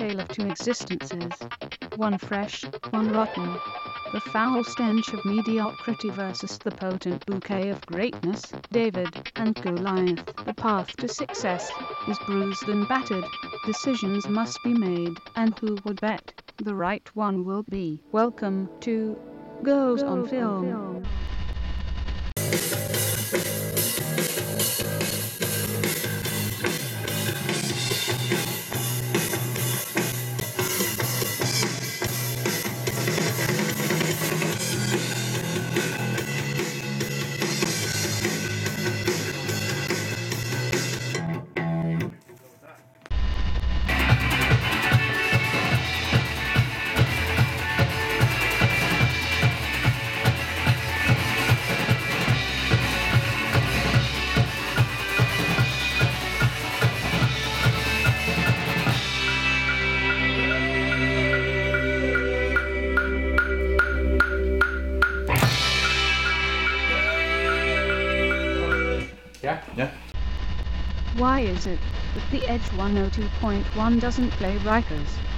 tale of two existences, one fresh, one rotten. The foul stench of mediocrity versus the potent bouquet of greatness. David and Goliath. The path to success is bruised and battered. Decisions must be made, and who would bet the right one will be? Welcome to Goes on Film. Yeah. Why is it that the Edge 102.1 doesn't play RIKERS?